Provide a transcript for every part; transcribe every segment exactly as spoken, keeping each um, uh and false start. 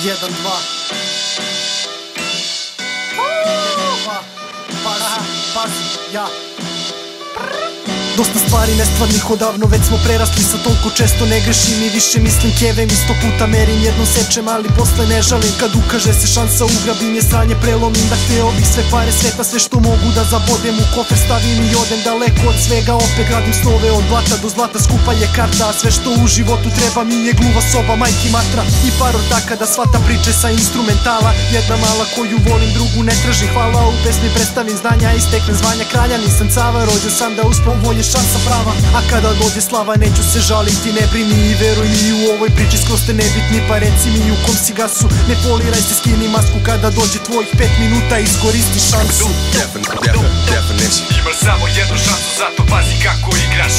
jedan, dva. Pazi, pazi, ja. Dosta stvari nestvarnih odavno već smo prerasli, sa toliko često ne grešim i više mislim kevem, isto puta merim, jednom sečem ali posle ne žalim. Kad ukaže se šansa ugrabim je, sranje prelomim, da hteo bih sve pare sveta, sve što mogu da zabodem u kofer stavim i odem daleko od svega, opet gradim snove od blata do zlata, skupa je karta, a sve što u životu treba mi je gluva soba, majki matra i par ortaka da shvata priče sa instrumentala. Jedna mala koju volim, drugu ne tražim, hvala, u pesmi predstavim znanja i steknem zvanja kralja, nisam cava, rođen sam da uspom, volje šansa prava, a kada dođe slava neću se žaliti, ne brini i veruj mi, u ovoj priči skroz ste nebitni, pa reci mi u kom si gasu, ne foliraj se, skini masku, kada dođe tvojih pet minuta iskoristi šansu. Imaš samo jednu šansu, zato pazi kako igraš.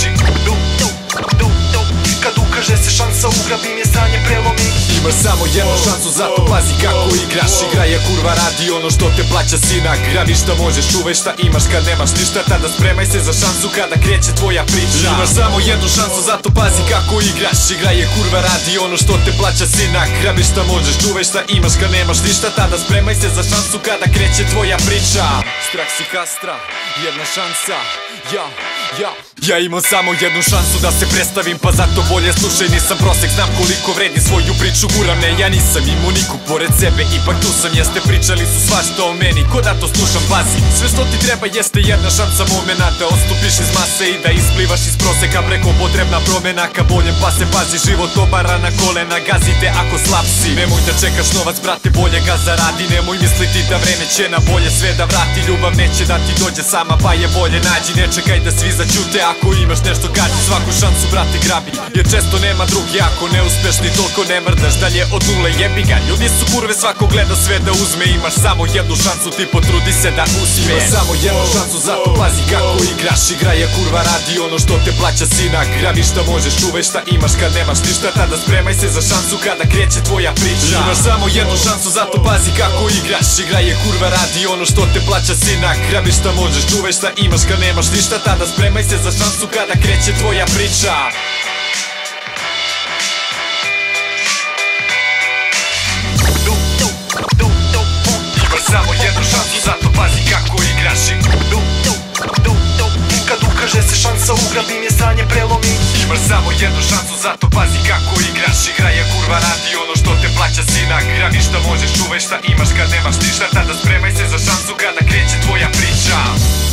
Kad ukaže se šansa ugrabim je, sranje prelomim. Imaš samo jednu šansu, zato pazi kako igraš. Igra je kurva, radi ono što te plaća sinak. Grabi šta možeš, čuvaj šta imaš, kad nemaš ništa, tada spremaj se za šansu kada kreće tvoja priča. Imaš samo jednu šansu, zato pazi kako igraš. Igra je kurva, radi ono što te plaća sinak. Grabi šta možeš, čuvaj šta imaš, kad nemaš ništa, tada spremaj se za šansu kada kreće tvoja priča. Strah si kastra, jedna šansa, ja, ja. Ja imam samo jednu šansu da se predstavim, pa zato bolje slušaj, nisam prosek, znam koliko vredi svoju priču guram. Ne, ja nisam imao niku pored sebe, ipak tu sam, jeste pričali su svašta o meni, ko da to slušam, pazi. Sve što ti treba jeste jedna šansa momena, da ostupiš iz mase i da isplivaš iz proseka, preko potrebna promena ka boljem, pa se pazi, život obara na kolena, gazite ako slab si. Nemoj da čekaš novac, brate, bolje ga zaradi, nemoj misliti da vreme će na bolje sve da vrati, ljubav neće da ti dođe sama, pa je bolje nađi, ne čekaj da svi zaćute. Ako imaš nešto kaži, svaku šansu brate grabi, jer često nema drugi, ako ne uspeš ni toliko ne mrdaš, dalje od nule jebi ga. Ljudi su kurve, svako gleda sve da uzme, imaš samo jednu šansu, ti potrudi se da uspe. Imaš samo jednu šansu, zato pazi kako igraš. Igra je kurva, radi ono što te plaća sinak. Grabi šta možeš, čuvaj šta imaš, kad nemaš ništa, tada spremaj se za šansu kada kreće tvoja priča. Imaš samo jednu šansu, zato pazi kako igraš. Igra je kurva, radi ono što te plaća sinak. Grabi šta možeš, čuvaj šta imaš, kad nemaš ništa, tada spremaj se za šansu kada kreće tvoja priča. Imaš samo jednu šansu, zato pazi kako igraš. Kad ukaže se šansa ugrabim je, sranje prelomim. Imaš samo jednu šansu, zato pazi kako igraš. Igra je kurva, radi ono što te plaća sinak. Grabi šta možeš, čuvaj šta imaš, kad nemaš ništa, tada spremaj se za šansu kada kreće tvoja priča.